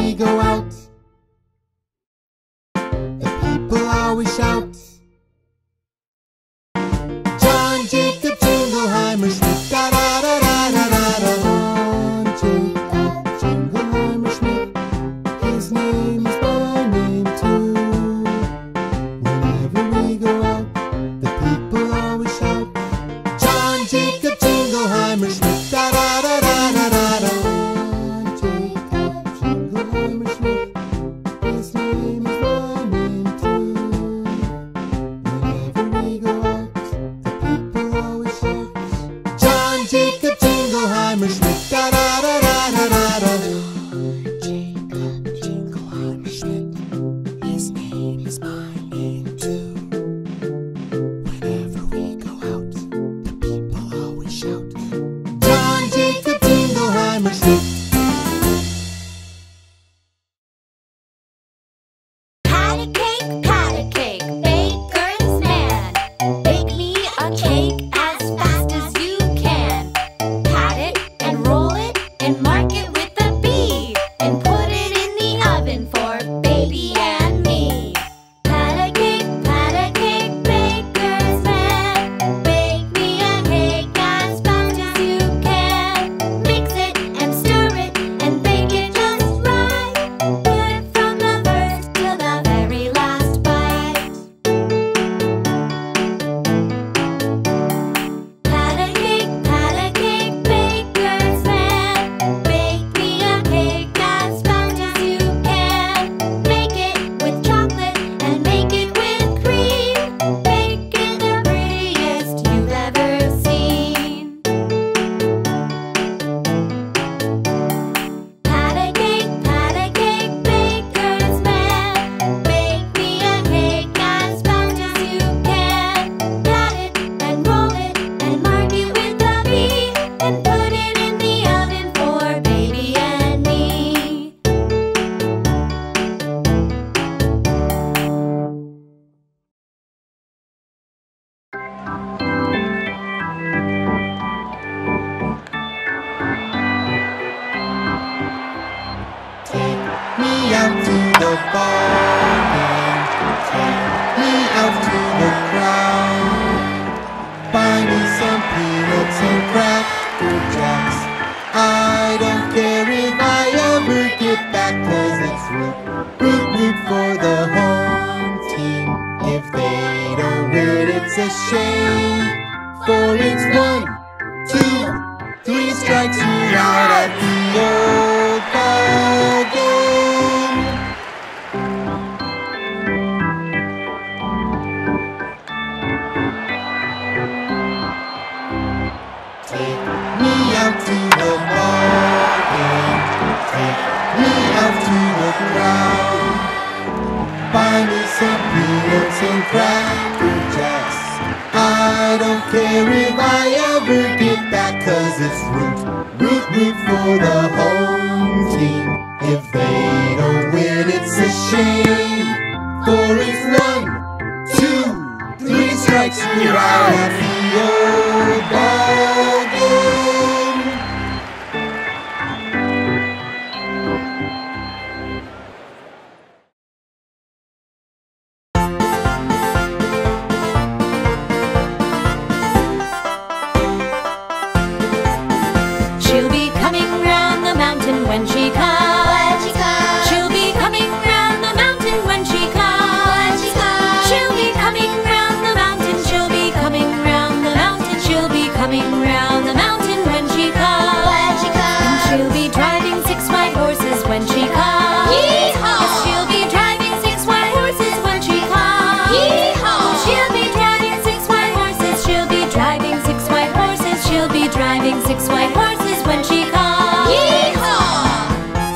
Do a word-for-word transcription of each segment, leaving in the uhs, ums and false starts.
we go out, the people always shout. John Jacob Jingleheimer Schmidt, da da da da da da da. John Jacob Jingleheimer Schmidt, his name is my name too. Whenever we go out, the people always shout. John Jacob Jingleheimer Schmidt, da da da da da da da. John Jacob Jingleheimer Schmidt, his name is my name too. Whenever we go out, the people always shout. John Jacob Jingleheimer Schmidt, da da da da da da da. John Jacob Jingleheimer Schmidt, his name is my name too. Whenever we go out, the people always shout. John Jacob Jingleheimer Schmidt. Pat a cake, pat a cake, baker's man. Bake me a cake as fast as you can. Pat it and roll it and mark it with a B, and put it in the oven for baby and me. Pat a cake, pat a cake, baker's man. Bake me a cake as fast as you can. Mix it and stir it and bake it just right. Good from the first till the very last bite. Pat a cake, pat a cake, baker's man. Bake me a cake as fast as you can. Make it with chocolate and make it with cream. Make it the prettiest you've ever seen. Pat a cake, pat a cake, baker's man. Bake me a cake as fast as you can. Pat it and roll it and mark it with a B, and put it in the oven for baby and me. Take me out to the ball game. Take me out to the crowd. Buy me some peanuts and cracker jacks. I don't care if I ever get back, 'cause it's root, root, root for the home team. If they don't win, it's a shame. For it's one, two, three strikes, you're out at the old ball game. Take me out to the ball game. Take me out to the crowd. Buy me some peanuts and cracker jacks. I don't care if I ever get back, 'cause it's root, root, root for the home team. If they don't win, it's a shame. For it's one, two, three strikes, you're out at the old ball game. She'll be coming round the mountain when she comes. She'll be coming round the mountain when she comes. She'll be coming round the mountain. She'll be coming round the mountain. She'll be coming round the mountain when she comes. And she'll be driving six white horses when she comes. Yes, she'll be driving six white horses when she comes. She'll be driving six white horses. She'll be driving six white horses. She'll be driving six white horses when she comes.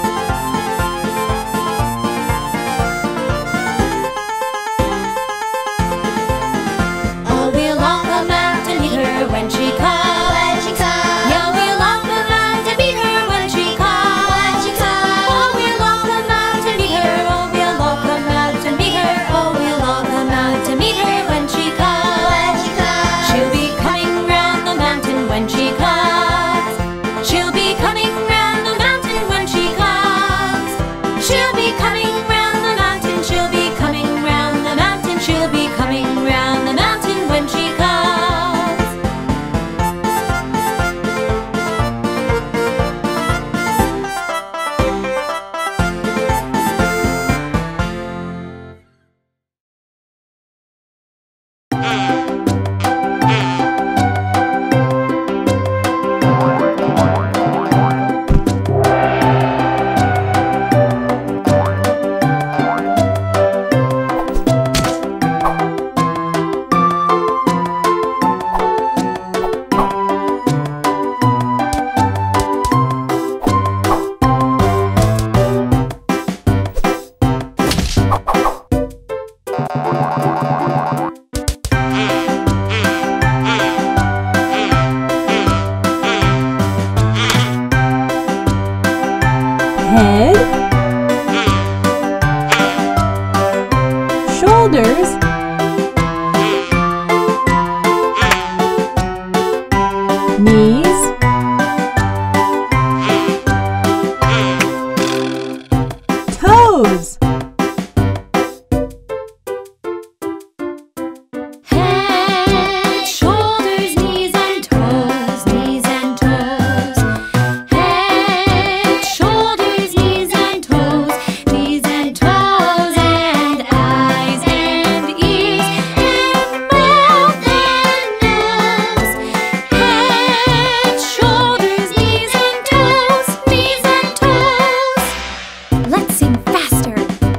Head, shoulders, knees, toes. Head, shoulders, knees and toes, knees and toes. Head, shoulders, knees and toes, knees and toes, and eyes and ears and mouth and nose. Head, shoulders, knees and toes, knees and toes. Let's sing faster.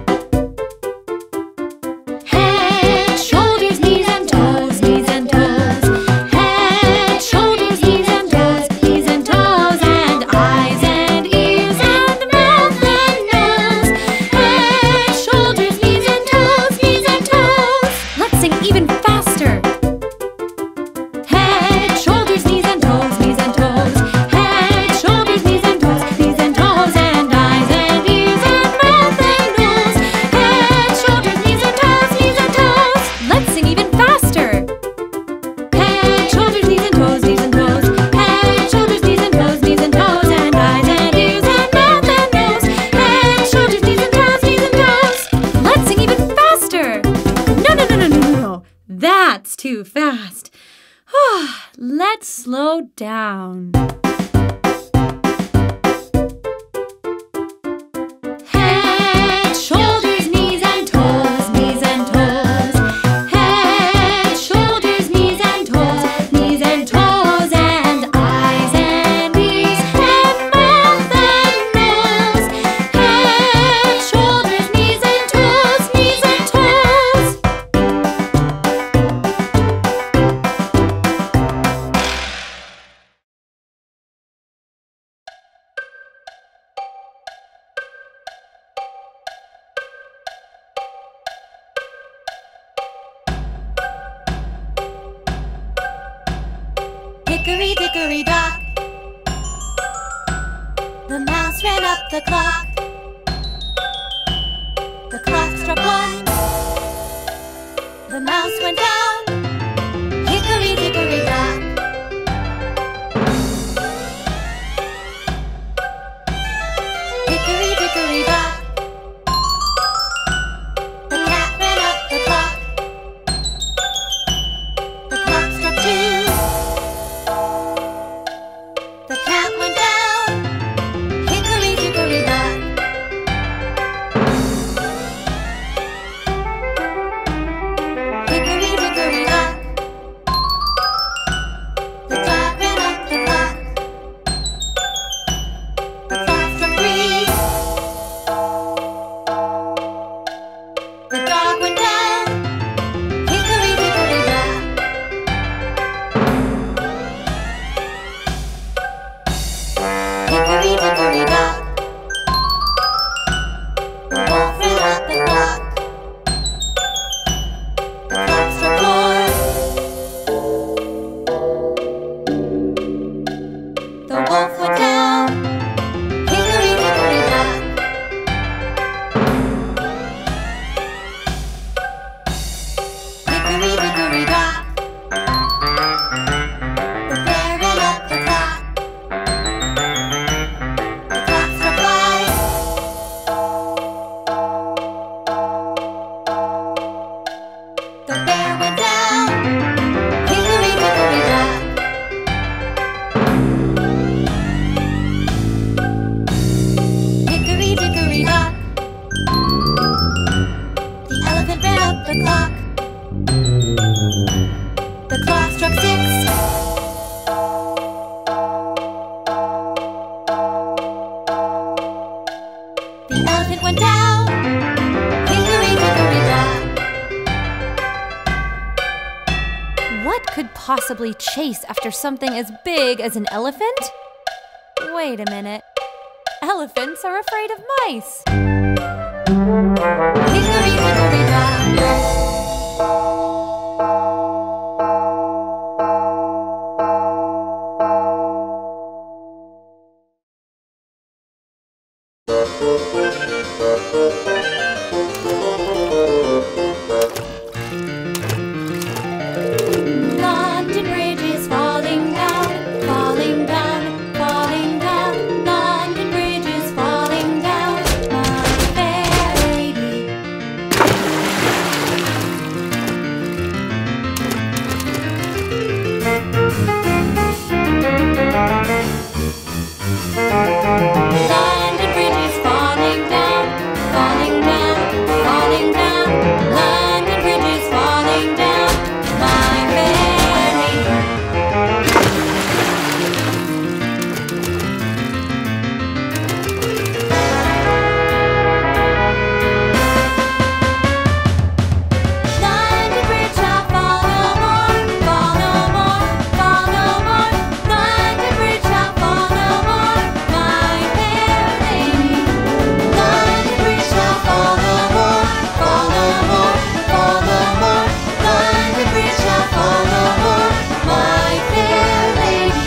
Head, shoulders, knees and toes, knees and toes. Head, shoulders, knees and toes, knees and toes, and eyes and ears and mouth and nose. Head, shoulders, knees and toes, knees and toes. Let's sing even faster. Head, shoulders, knees and toes, knees and toes. Head, shoulders, knees and toes, knees and toes, and eyes and ears and mouth and nose. Head, shoulders, knees and toes, knees and toes. Let's sing even faster. Head, shoulders, knees and toes, knees and toes. Head, shoulders, knees and toes, knees and toes, and eyes and ears and mouth and nose. Head, shoulders, knees and toes, knees and toes. Let's sing even faster. No, no, no, no, no, no, no. That's too fast. Let's slow down. Head, shoulders, knees and toes, knees and toes. Head, shoulders, knees and toes, knees and toes, and eyes and ears and mouth and nose. Head, shoulders, knees and toes, knees and toes. Hickory dickory dock, the mouse ran up the clock. The clock struck one, the mouse went down. Hickory dickory dock. Hickory dickory dock, the cat ran up the clock. The clock struck two, the cat went down. Hickory dickory dock. Hickory dickory dock, the dog ran up the clock. The clock struck three, the dog went down. Hickory dickory dock. Hickory dickory dock, the wolf ran up the clock. The clock struck four, the wolf went down. Hickory dickory dock. Hickory dickory dock, the bear ran up the clock. The clock struck five, the bear went down. Hickory dickory dock. Hickory dickory dock, the elephant ran up the clock. The clock struck six, the elephant went down. Hickory dickory dock. What could possibly chase after something as big as an elephant? Wait a minute. Elephants are afraid of mice. Hickory dickory dock. London Bridge is falling down, falling down, falling down. London Bridge is falling down, my fair lady. London Bridge is falling down, falling down, falling down. London Bridge is falling down, my fair lady. London Bridge shall fall no more, fall no more, fall no more. London Bridge shall fall no more, my fair lady. London Bridge shall fall no more, fall no more, fall no more. London Bridge shall fall no more, my fair lady.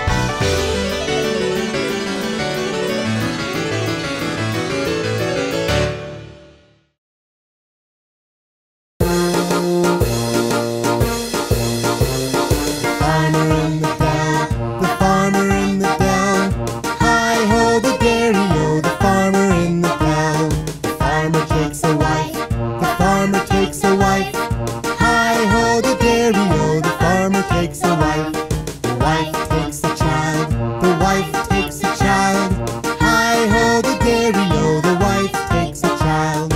Farmer in the down, the farmer in the down. Hi-ho the dairy-o, the farmer in the down. The farmer takes a wife, the farmer takes a wife. Hi-ho the dairy-o, the farmer takes a wife. The wife takes a child, the wife takes a child. Hi-ho the dairy-o, the wife takes a child.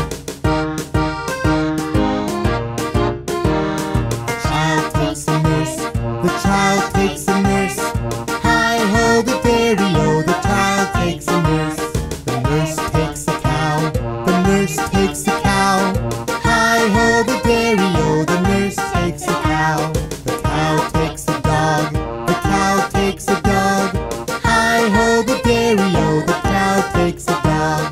The child takes a nurse, the child takes a nurse. Hi-ho the dairy-o, the child takes a nurse. The nurse takes a cow, the nurse takes a cow. Hi-ho the dairy-o, the nurse takes a cow. The cow takes a dog, the cow takes a dog. Hi-ho the dairy-o, the cow takes a dog.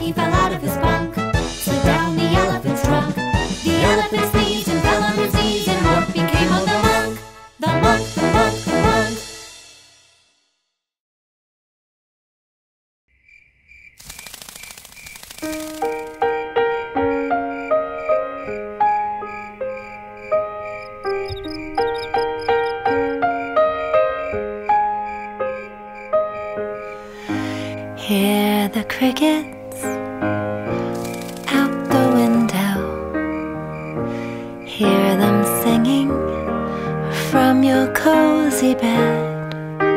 he fell out of his bunk. Slid down the elephant's trunk. The elephant sneezed and fell on his knees, and what became of the monk? The monk, the monk, the monk. Hear the crickets out the window. Hear them singing from your cozy bed.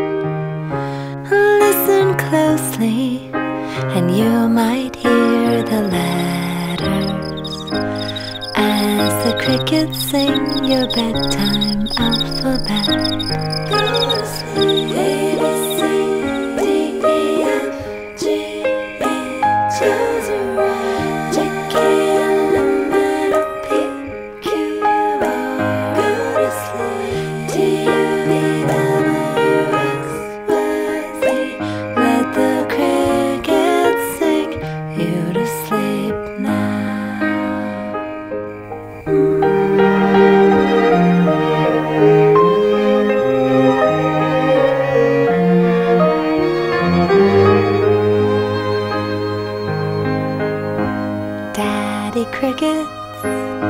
Listen closely and you might hear the letters as the crickets sing your bedtime alphabet. Go to sleep, A, B, C, D, E, F, G, H, I, J, K, L, M, N, O, P, Q, R. Go to sleep, T, U, V, W, X, Y, Z. Let the crickets sing you to sleep now. Daddy crickets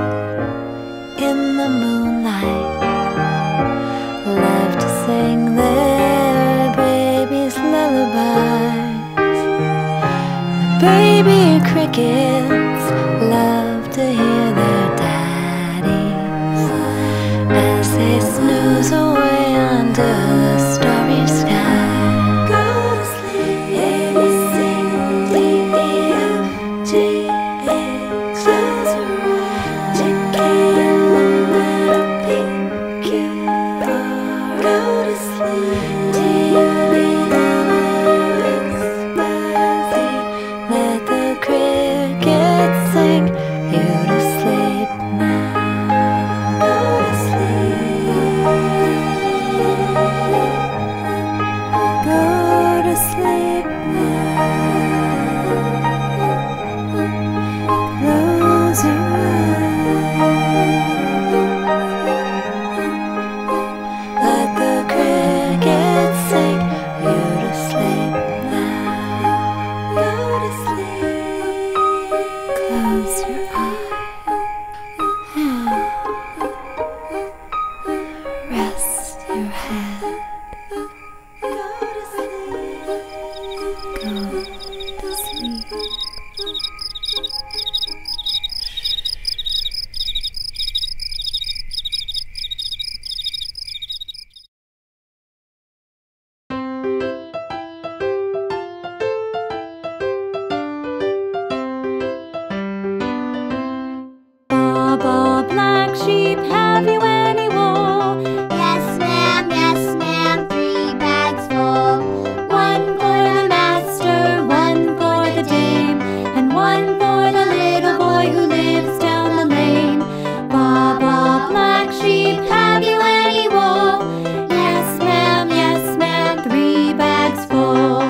in the moonlight love to sing their baby's lullabies. The baby crickets love to hear their daddies as they snooze away under the starry sky. Go to sleep, A, B, C, D, E, F, G, H, I, J, K, L, M, N, O, P, Q, R. Go to sleep, T, U, V, W, X, Y, Z. Let the crickets sing you to sleep now. Go to sleep. Go to sleep now. Close your eyes. Let the crickets sing you to sleep now. Go to sleep. Close your eyes. Rest your head. Go to sleep. Go to sleep. Baba, black sheep, have you any wool? Yes, ma'am, yes, ma'am, three bags full. One for the master, one for the dame, and one for the little boy who lives down the lane. Baba, black sheep, have you any wool? Yes, ma'am, yes, ma'am, three bags full.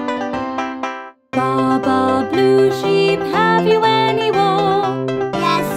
Baba, blue sheep, have you any wool? Yes,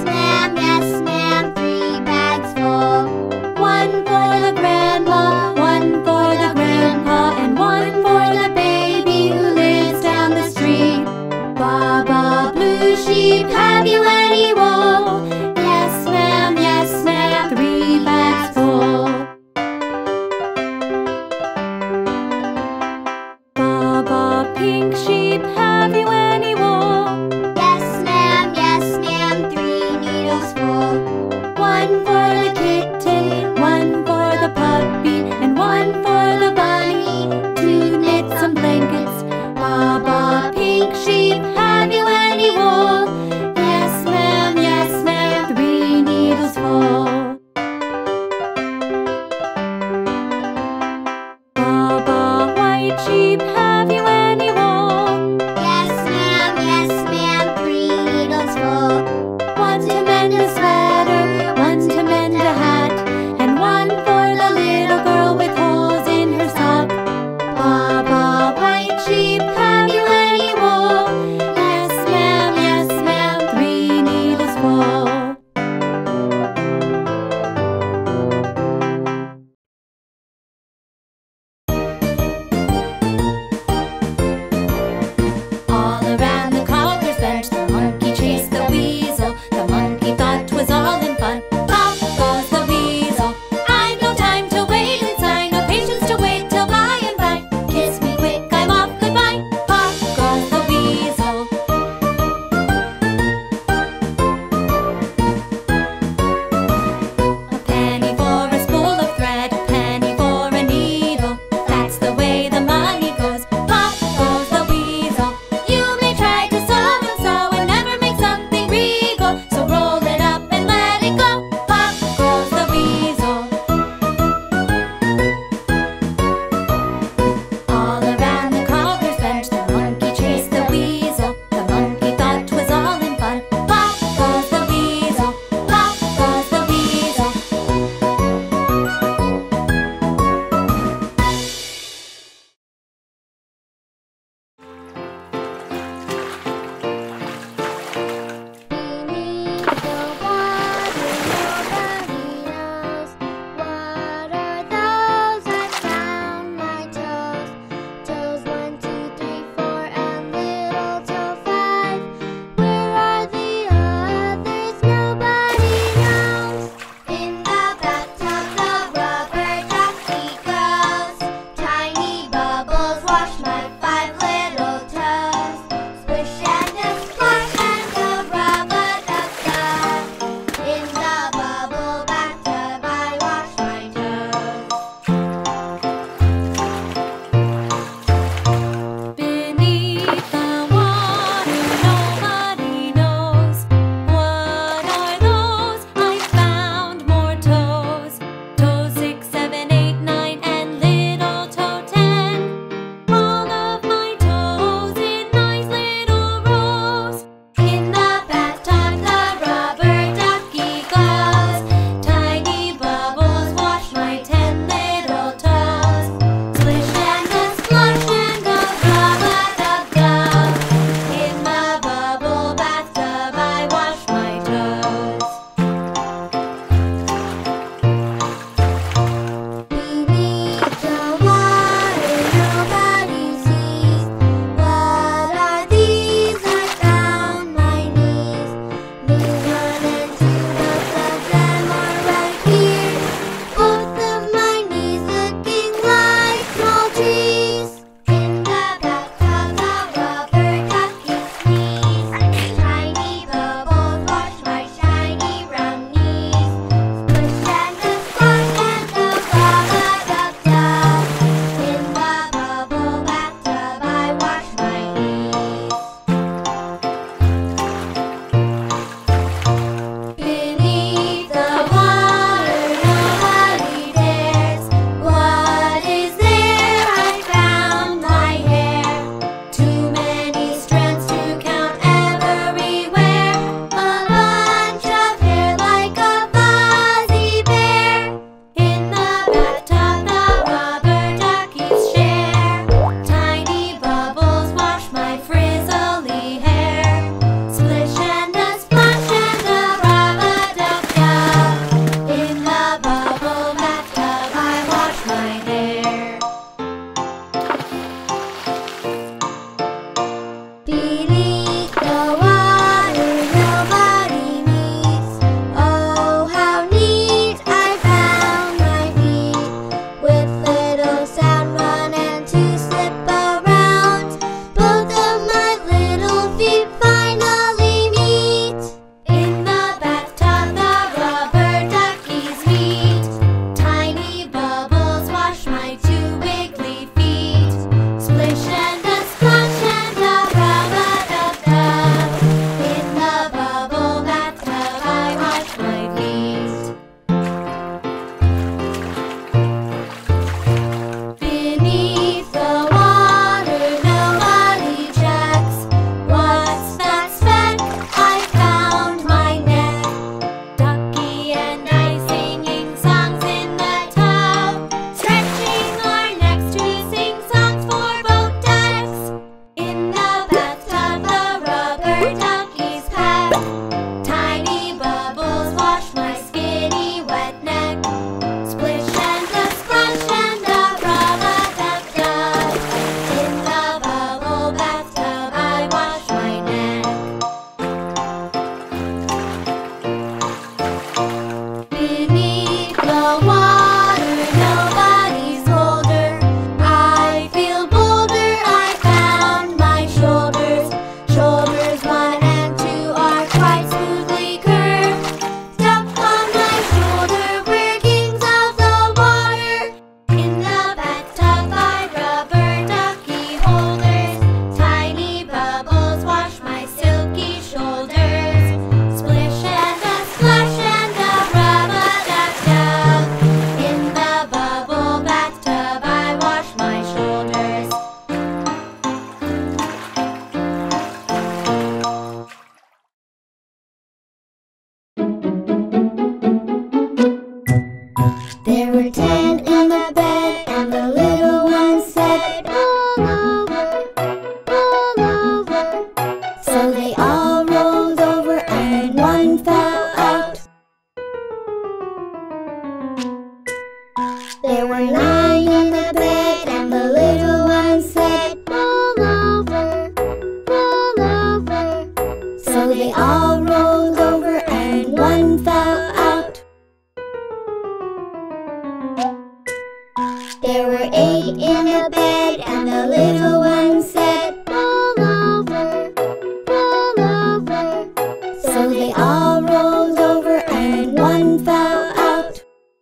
in the bed, and the little one said, roll over, roll over. So they all rolled over and one fell out.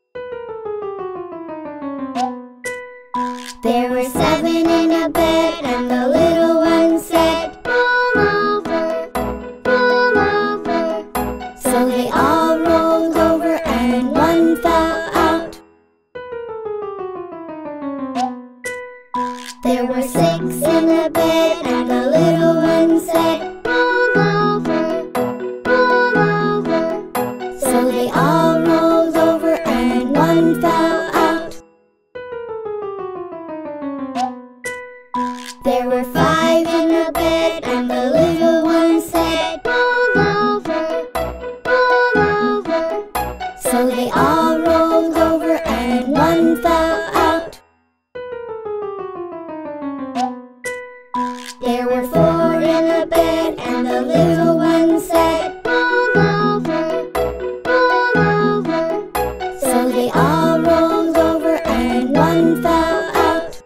There were seven in a bed, and the little one said, roll over, roll over. So they all rolled over and one fell out. There were six in the bed, and the little one said, roll over, roll over. So they all rolled over and one fell out. There were five in the bed, and the little one said, roll over, roll over. So they all rolled over and one fell out. There were four in the bed, and the little one said, roll over, roll over. So they all rolled over and one fell out.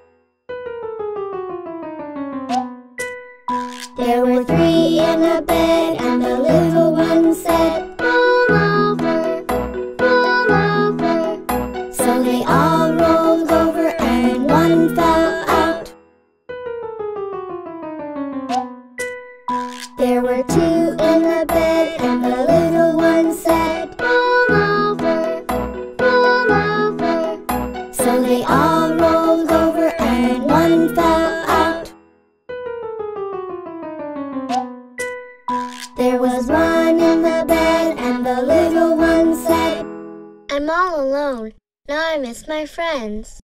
There were three in the bed, and the little one said, roll over, roll over. So they all rolled over and one fell out. There were two in the bed, and the little one said, roll over, roll over. So they all rolled over and one fell out. There was one in the bed, and the little one said, I'm all alone. Now I miss my friends.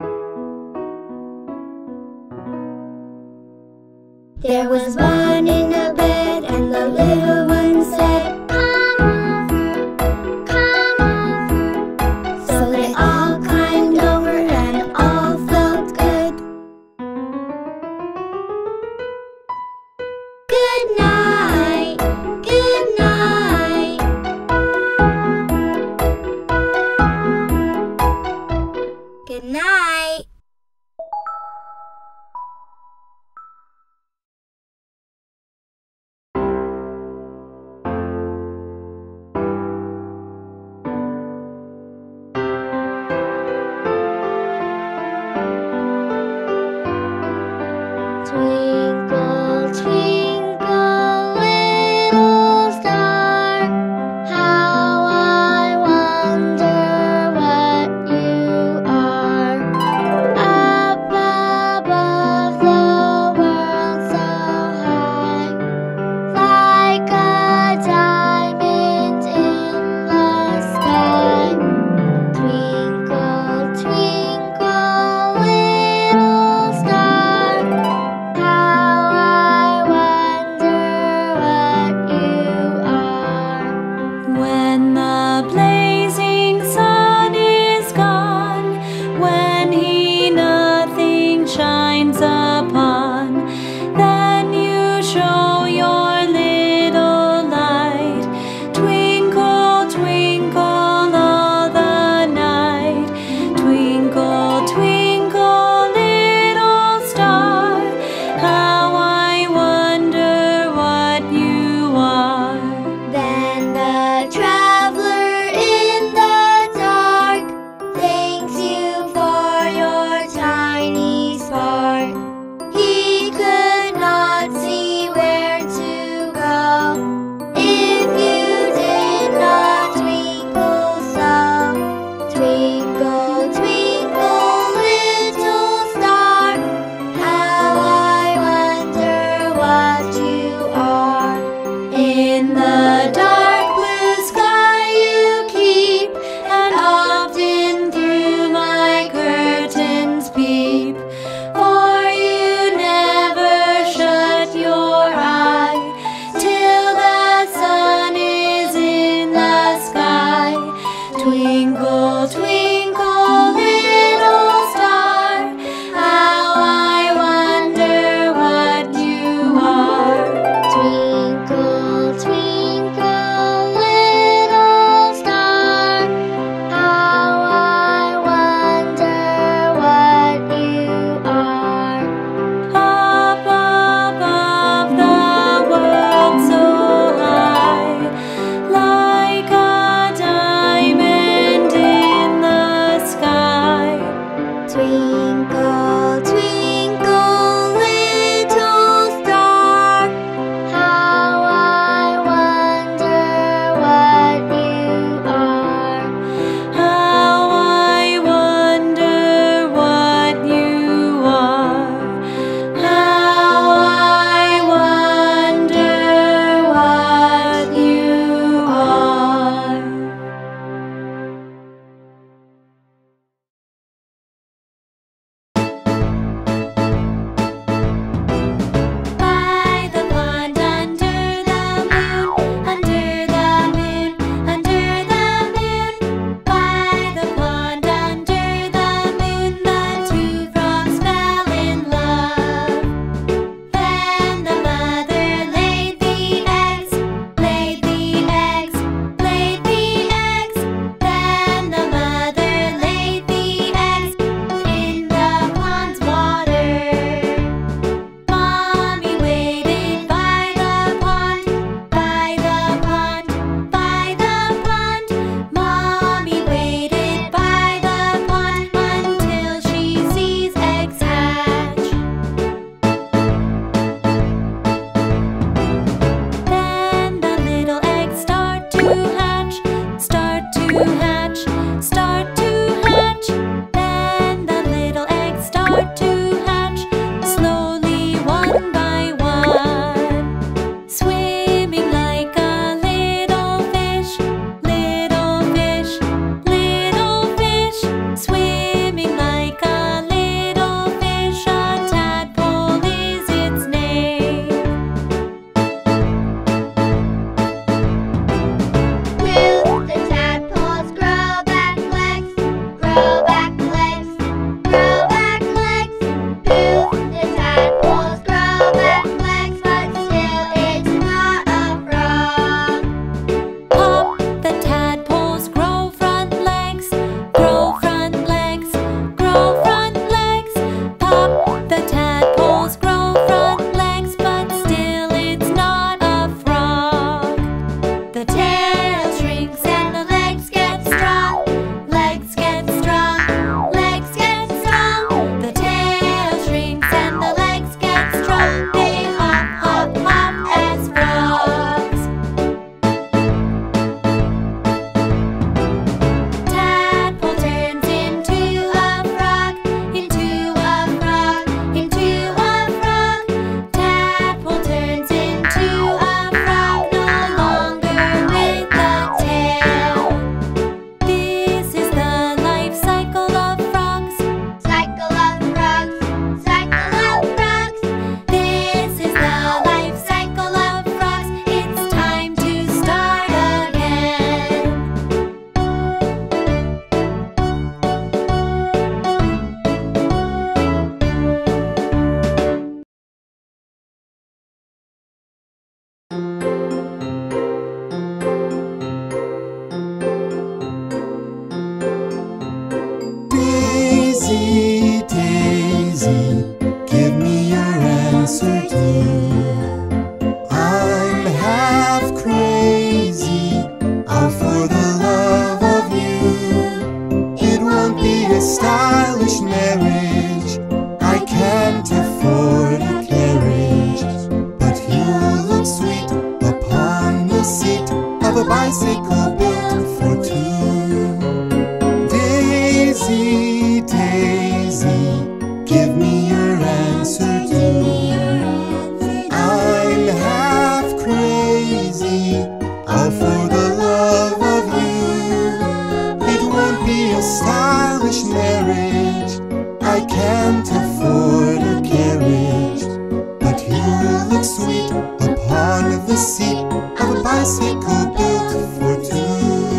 There was one in the bed, and the little one said, come over, come over. So they all climbed over and all felt good. Good night, good night. Good night. bicycle built for two. Daisy, Daisy, give me your answer too. I'm half crazy, all for the love of you. It won't be a stylish marriage, I can't afford a carriage, but you look sweet upon the seat of a bicycle built for two.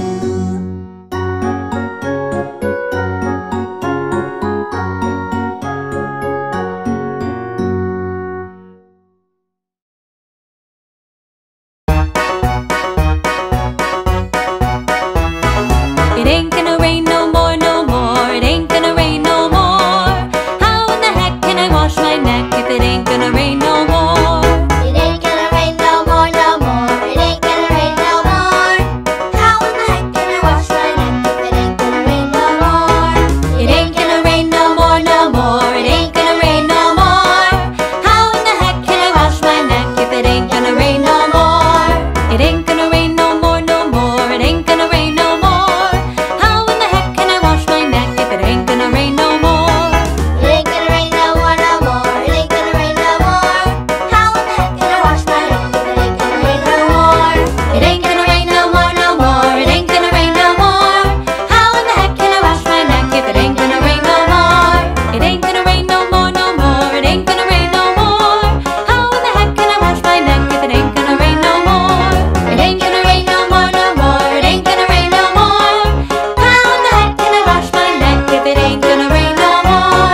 It ain't gonna rain no more, no more. It ain't gonna rain no more. How in the heck can I wash my neck if it ain't gonna rain no more? It ain't gonna rain no more, no more. It ain't gonna rain no more. How in the heck can I wash my neck if it ain't gonna rain no more? It ain't gonna rain no more, no more. It ain't gonna rain no more. How in the heck can I wash my neck if it ain't gonna rain no more? It ain't gonna rain no more, no more. It ain't gonna rain no more. How in the heck can I wash my neck if it ain't gonna rain no more? It ain't gonna rain no more, no more. It ain't gonna rain no more. How in the heck can I wash my neck if it ain't gonna rain no more? It ain't gonna rain no more, no more. It ain't gonna rain no more. How in the heck can I wash my neck if it ain't gonna rain no more? It ain't gonna rain no more, no more. It ain't gonna rain no more. How in the heck can I wash my neck if it ain't gonna rain no more? It ain't gonna rain no more, no more. It ain't gonna rain no more. How in the heck can I wash my neck if it ain't gonna rain no more?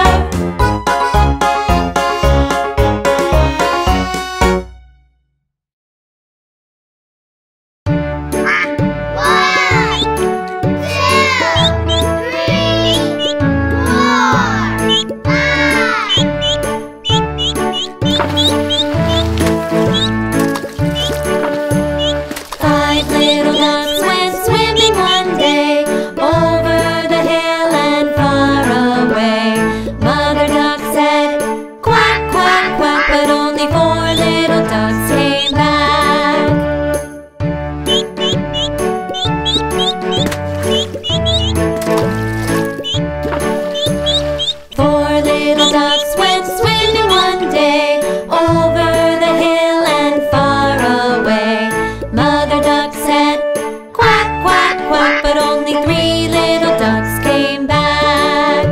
One, two, three, four, Five little ducks went swimming one day over the hill and far away. Mother duck said, quack, quack, quack, but only four little ducks came back. Four little ducks went swimming one day over the hill and far away. Mother duck said, quack, quack, quack, but only three little ducks came back.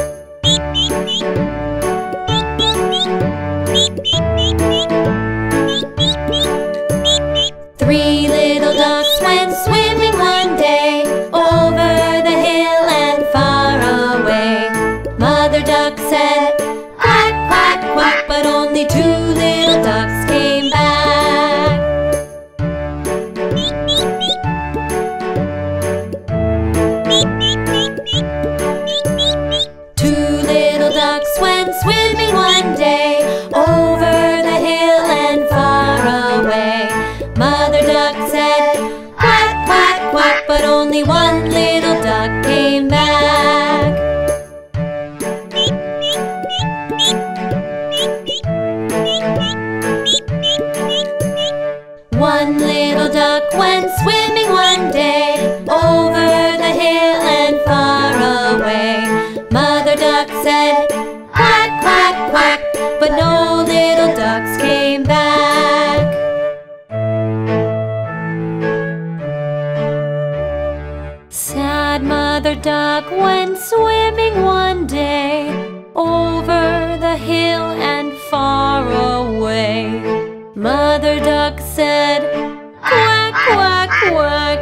Three little ducks went swimming one day over the hill and far away. Mother duck said, quack, quack, quack, but only two little ducks came back. Two little ducks went swimming one day over the hill and far away. Mother duck said, quack, quack, quack, but only one little duck came back. One little duck went swimming one day over the hill and far away. Mother duck said, quack, quack, quack, but no little ducks came back. Sad mother duck went swimming one day over the hill and far away. Mother duck said, quack, quack, quack,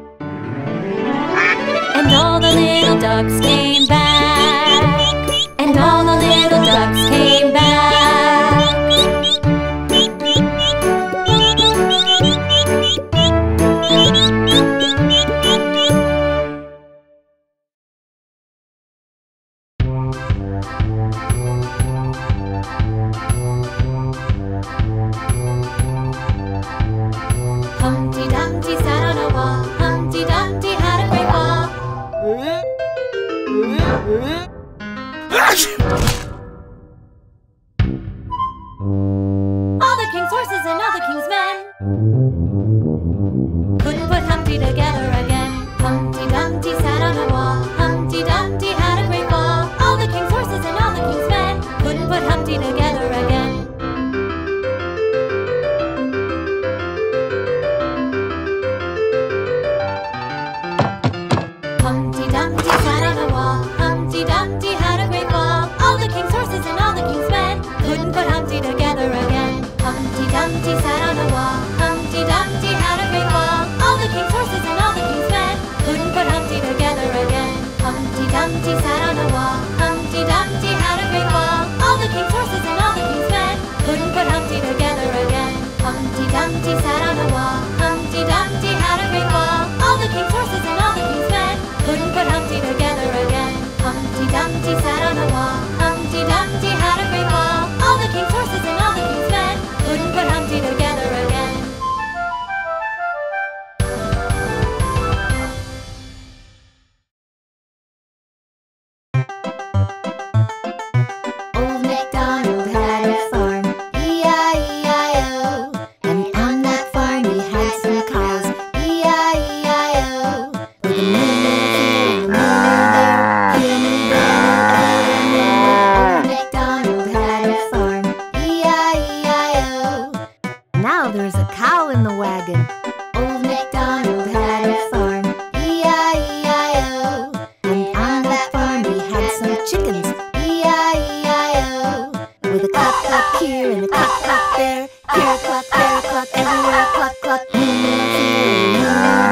and all the little ducks came back. And all the little ducks came back. Humpty Dumpty sat on a wall. Humpty Dumpty had a great fall. Couldn't put Humpty together again. Humpty Dumpty sat on a wall. Humpty Dumpty had a great fall. All the king's horses and all the king's men couldn't put Humpty together again. Humpty Dumpty sat on a wall. Humpty Dumpty had a great fall. All the king's horses and all the king's men couldn't put Humpty together again. Humpty Dumpty sat on a wall. Humpty Dumpty had a great fall. All the king's horses and all the king's men couldn't put Humpty together again. Humpty Dumpty sat on a wall. Humpty Dumpty had a great fall. All the king's horses and all the king's men couldn't put Humpty together again. Humpty Dumpty sat on a wall. Humpty Dumpty had a great fall. All the king's horses and all the king's men couldn't put Humpty together again. Humpty Dumpty sat on a wall. Humpty Dumpty had a great fall. All the king's horses and all the king's men couldn't put Humpty together again. Old MacDonald had a farm, E I E I O. And on that farm he had some cows, E I E I O. With a moo here and a moo there, here a moo there, everywhere a moo. Old MacDonald had a farm, E I E I O. Now there's a cow in the wagon. Old MacDonald had a farm, E I E I O. And on that farm he had some chickens, E I E I O. With a cluck cluck here and a cluck cluck there, here a cluck, there a cluck, everywhere a cluck cluck. Moo moo here,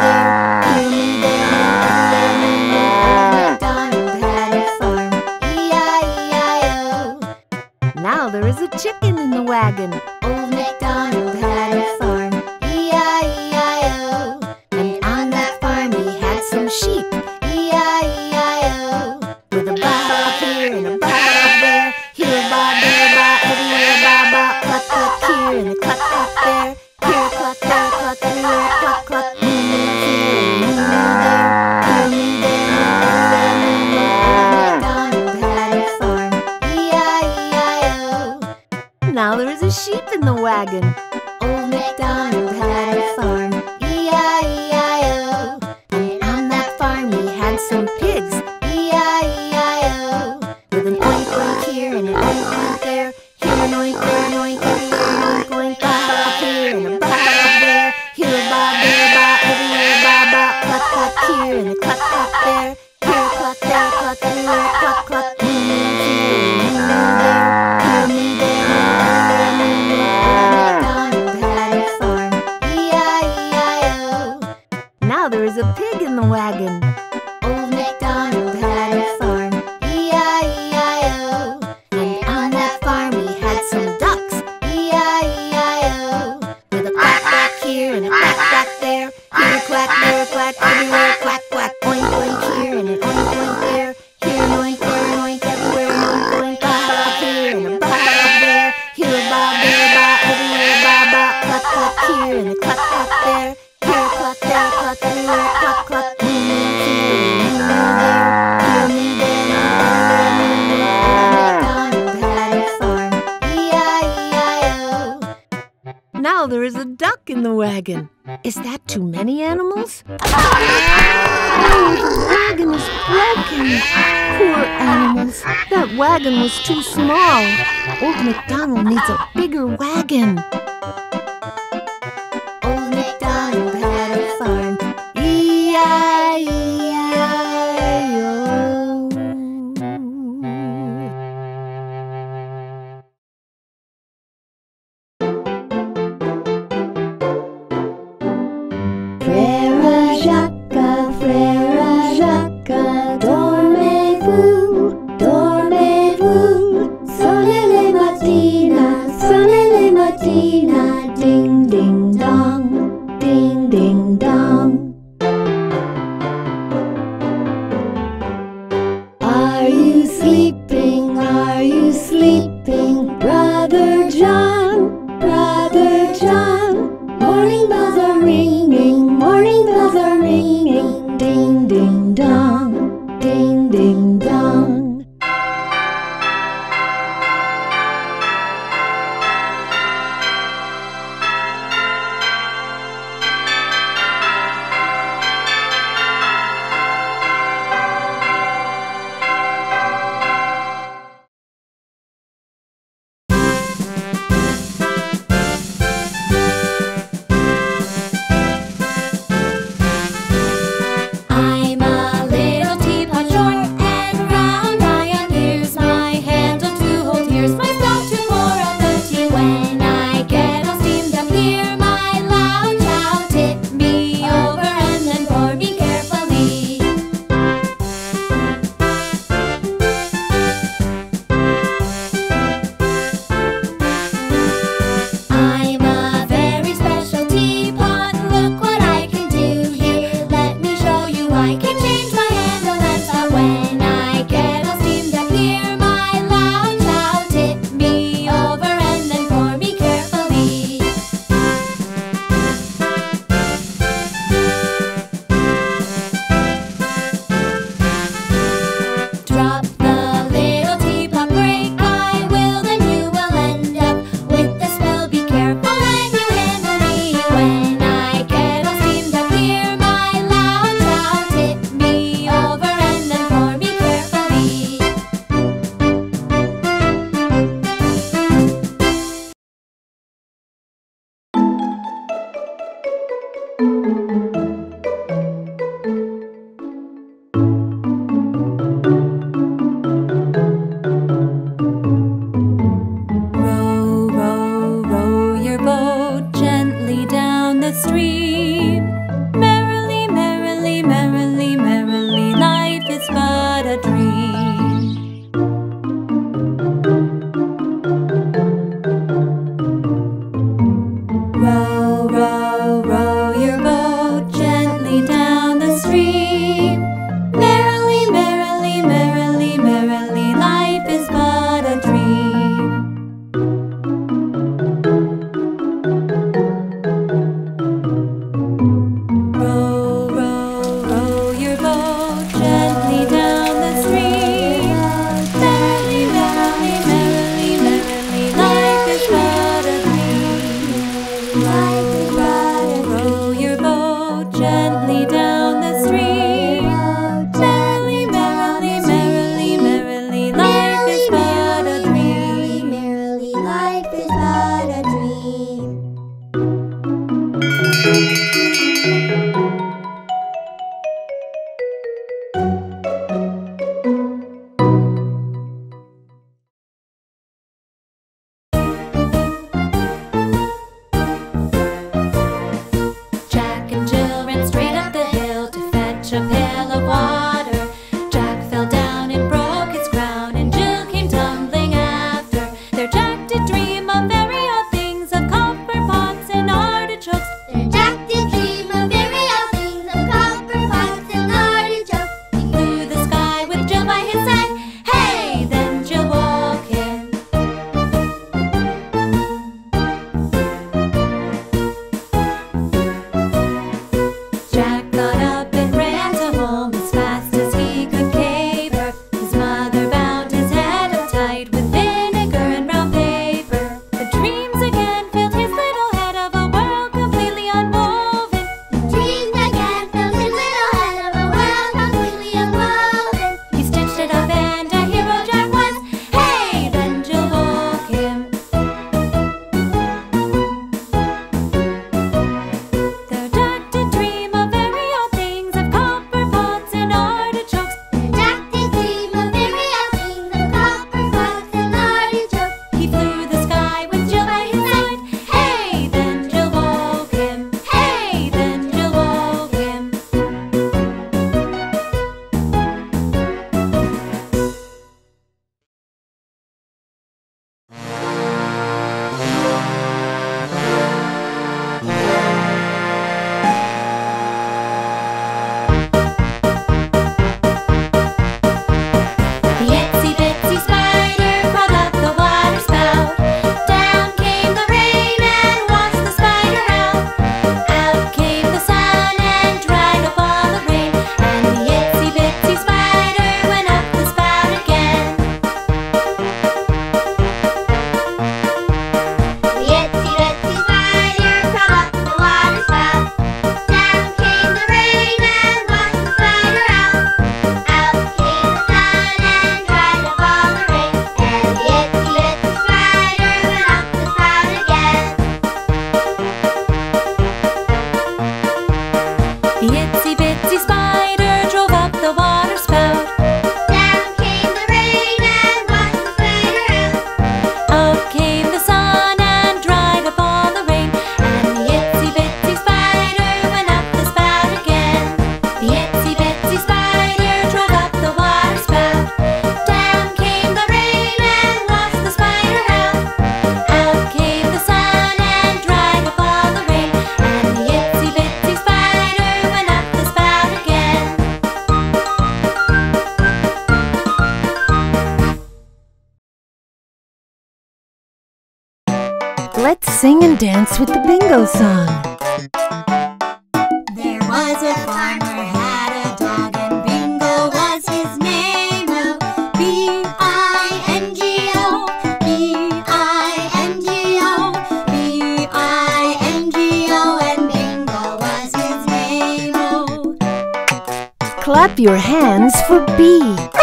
moo moo there, here a moo there, everywhere a moo moo. Old MacDonald had a farm, E I E I O. Now there is a chicken in the wagon. Old MacDonald had a farm, E I E I O. And on that farm he had some sheep, E I E I O. With a baa here and a baa there, here a baa, there a baa, everywhere a baa baa. Cluck cluck here and a cluck cluck there, here a cluck, there a cluck, everywhere a cluck cluck. Moo moo here, moo moo there, here a moo there, everywhere a moo moo. Old MacDonald had a farm, E I E I O. Now there is a sheep in the wagon. Old MacDonald had a farm, E I E I O. And on that farm he had some pigs, E I E I O. With an oink oink here and an oink oink there, here an oink, there an oink, everywhere an oink oink. Baa here and a baa there, here a baa, there a baa, everywhere a baa baa. Cluck cluck here and a cluck cluck there, here a cluck, there a cluck, everywhere a cluck cluck. Moo moo here, moo moo there, here a moo there, everywhere a moo moo. Old MacDonald had a farm, E I E I O. Now there is a pig in the wagon. Old MacDonald had a farm, E I E I O. And on that farm he had some ducks, E I E I O. With a quack quack here and a quack quack there, here a quack, there a quack, everywhere a quack quack. Oink oink here and an oink oink there, here an oink, there an oink, everywhere an oink oink. Baa here and a baa there, here a baa, there a baa, everywhere a baa baa. Cluck cluck here and a cluck cluck there, here a cluck, there a cluck, everywhere a cluck cluck. Moo moo here, moo moo there, here a moo there, everywhere a moo moo. Old MacDonald had a farm, E I E I O. Now there is a duck in the wagon. Is that too many animals? Oh, the wagon is broken. Poor animals. That wagon was too small. Old MacDonald needs a bigger wagon. Old MacDonald had a farm, E I E I O. Frère Jacques, Frère Jacques, dormez-vous, dormez-vous. Sonnez les matines, sonnez les matines. Let's sing and dance with the bingo song. There was a farmer had a dog and Bingo was his name. Oh, B I N G O, B I N G O, B I N G O, and Bingo was his name. Oh, Clap your hands for B.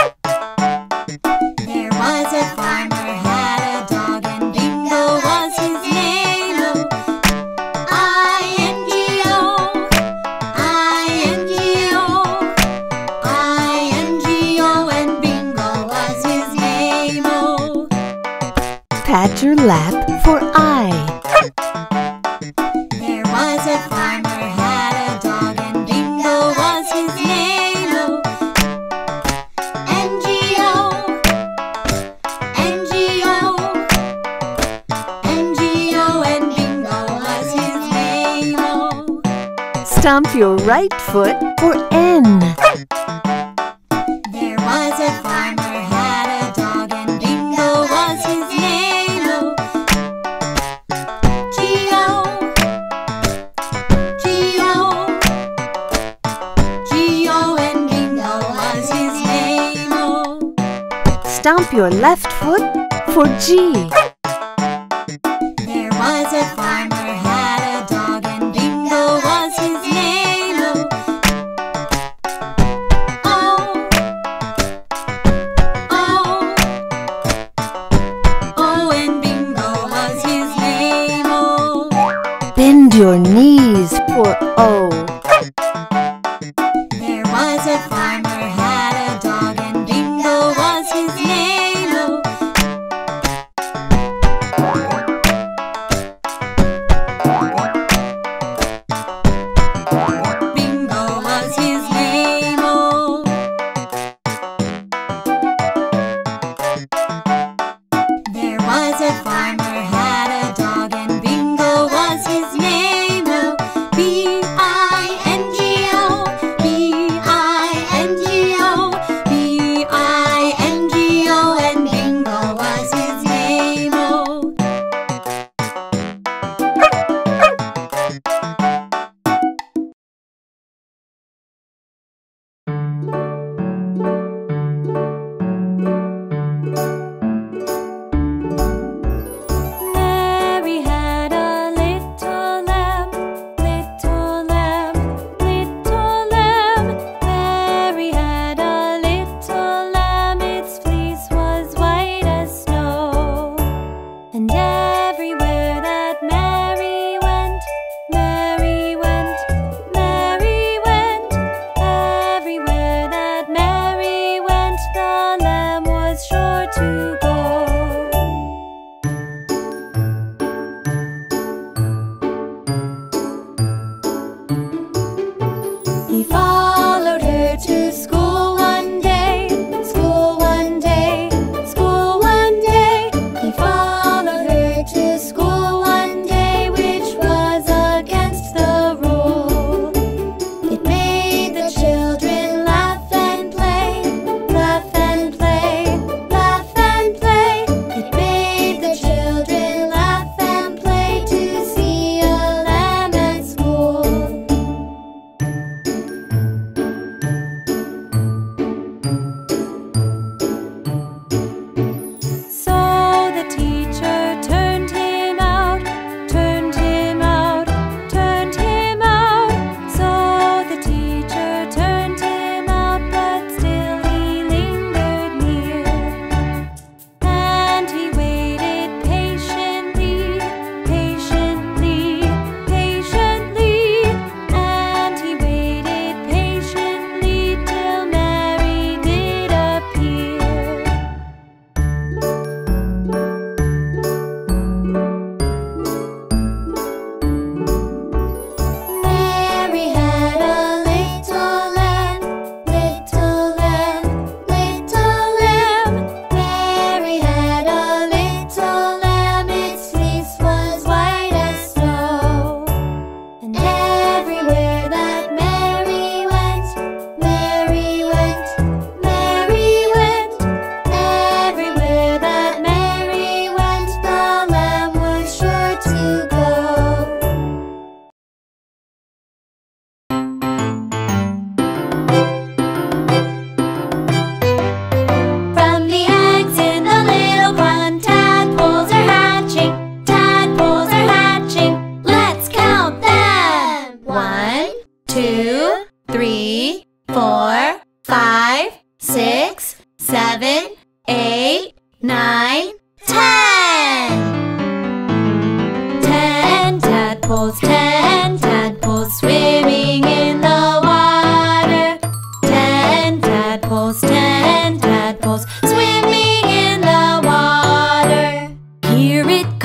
there was a farmer had a dog and Bingo was his name. Oh, I N G O, I N G O, I N G O, and Bingo was his name. Oh, Pat your lap for I. there was a farmer had a dog and Bingo was his name. Oh, N G O, N G O, N G O, and Bingo was his name. Oh, Stomp your right foot for N. there was a farmer had a dog and Bingo was his name. Oh, G O, G O, G O, and Bingo was his name. Oh, Stomp your left foot for G. there was a farmer had a dog and Bingo was his name. Oh, O, O, O, and Bingo was his name. Oh, Bend your knees for O. there was a farmer had a dog and Bingo was his name. Oh, Bingo was his name. Oh, there was a farmer had a dog and Bingo was his name. Oh, B I N G O, B I N G O, B I N G O, and Bingo was his name. Oh, Mary had a little lamb, little lamb, little lamb. Mary had a little lamb, its fleece was white as snow. And everywhere that Mary went, Mary went, Mary went. Everywhere that Mary went, the lamb was sure to go. he followed her to school one day, school one day, school one day. He followed her to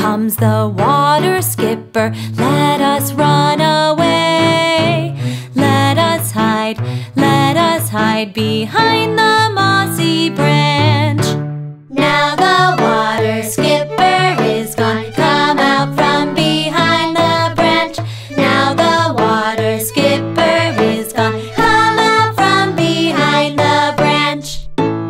comes the water skipper. Let us run away. Let us hide, let us hide behind the mossy branch. Now the water skipper is gone. Come out from behind the branch. Now the water skipper is gone. Come out from behind the branch.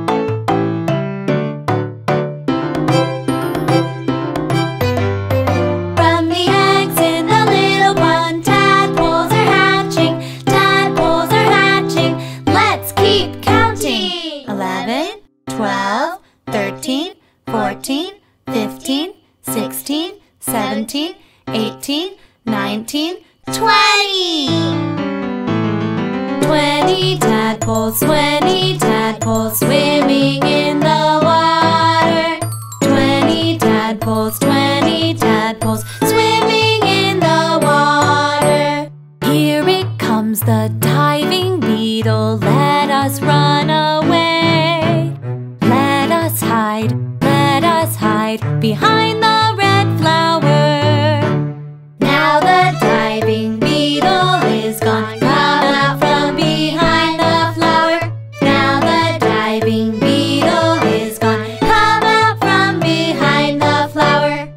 From the eggs in the little pond, tadpoles are hatching. Tadpoles are hatching. Let's keep counting. Eleven, twelve, thirteen, fourteen, fifteen, sixteen, seventeen, eighteen, nineteen, twenty. Twenty tadpoles, twenty tadpoles swimming in the water. Twenty tadpoles, twenty tadpoles swimming in the water. Here it comes, the diving beetle. Let us run away. Let us hide, let us hide behind the red flower. Now the diving beetle is gone. Come out from behind the flower. Now the diving beetle is gone. Come out from behind the flower.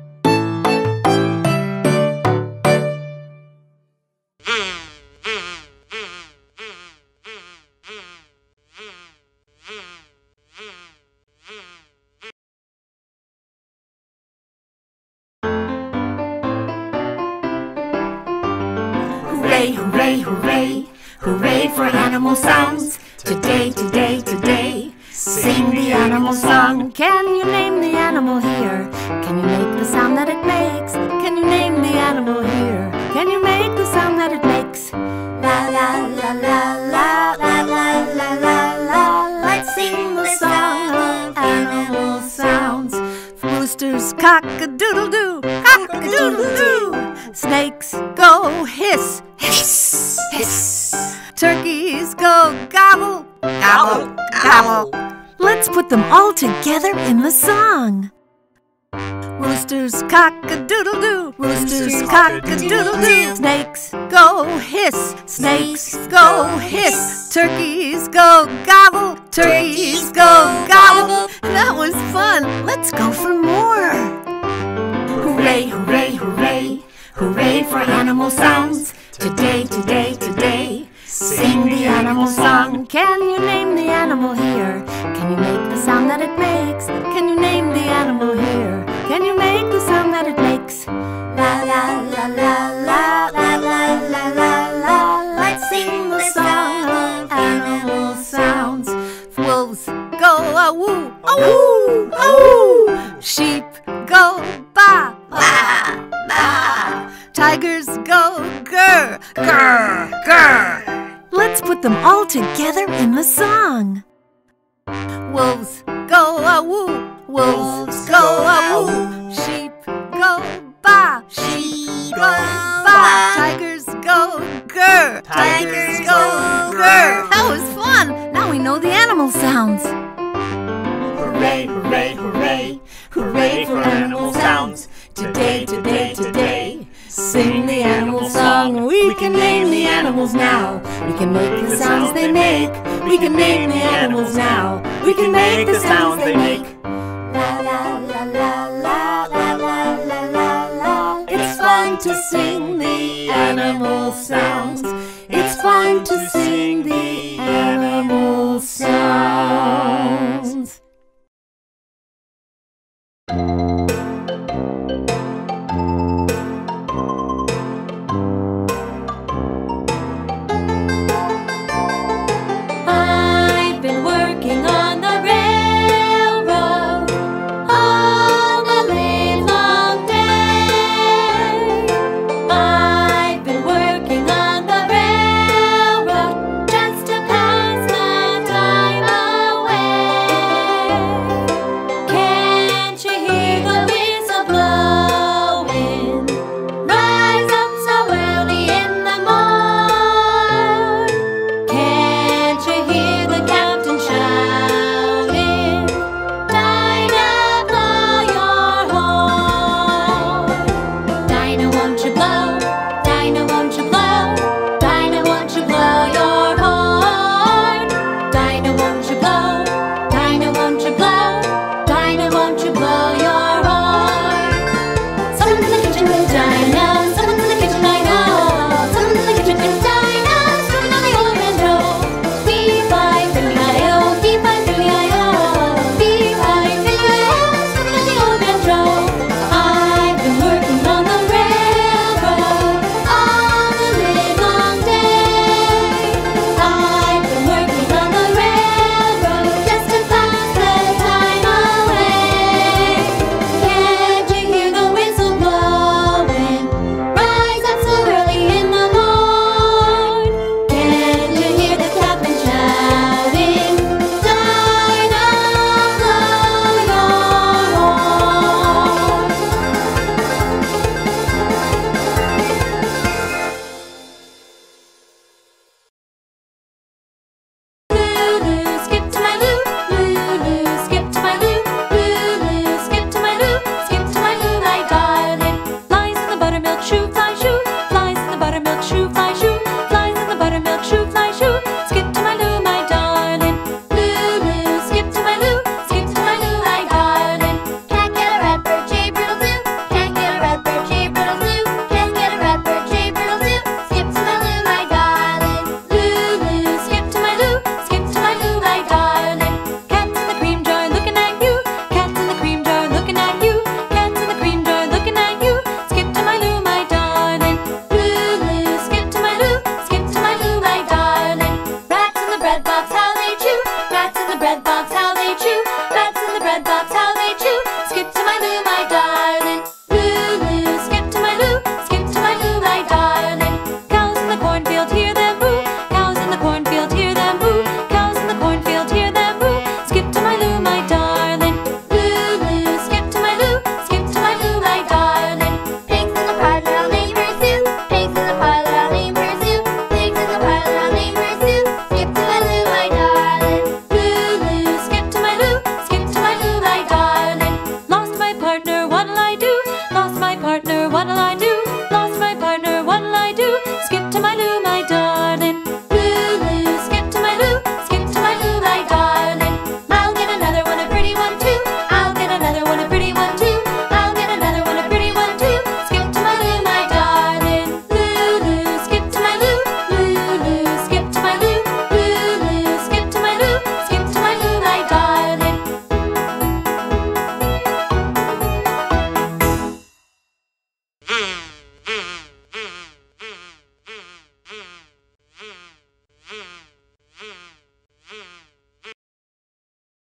Hooray, hooray, hooray, hooray for animal sounds. Today, today, today, sing the animal song. Can you name the animal here? Can you make the sound that it makes? Can you name the animal here? Can you make the sound that it makes? La la la la la la la la la la. Let's sing the song of animal sounds. Roosters cock-a-doodle-doo, cock-a-doodle-doo. Snakes go hiss, hiss, hiss. Turkeys go gobble, gobble, gobble. Let's put them all together in the song. Roosters cock-a-doodle-doo, roosters cock-a-doodle-doo. Snakes go hiss, snakes go hiss. Turkeys go gobble, turkeys go gobble. That was fun. Let's go for more. Hooray, hooray, hooray, hooray for animal sounds. Today, today, today, sing the animal song. Can you name the animal here? Can you make the sound that it makes? Can you name the animal here? Can you make the sound that it makes? La la la la la la la la la la. Let's sing the song of animal sounds. Wolves go a-woo, a-woo, a-woo. Sheep go ba, ba, ba. Tigers go grr, grr, grr. Let's put them all together in the song. Wolves go a-woo, wolves go a-woo. Sheep go ba, sheep go ba. Tigers go grr, tigers go grr. That was fun. Now we know the animal sounds. Hooray, hooray, hooray, hooray for animal sounds. Today, today, today, sing the animal song. We can name the animals now. We can make the sounds they make. We can name the animals now. We can make the sounds they make. La la la la la la la la la la. It's fun to sing the animal sounds. It's fun to sing the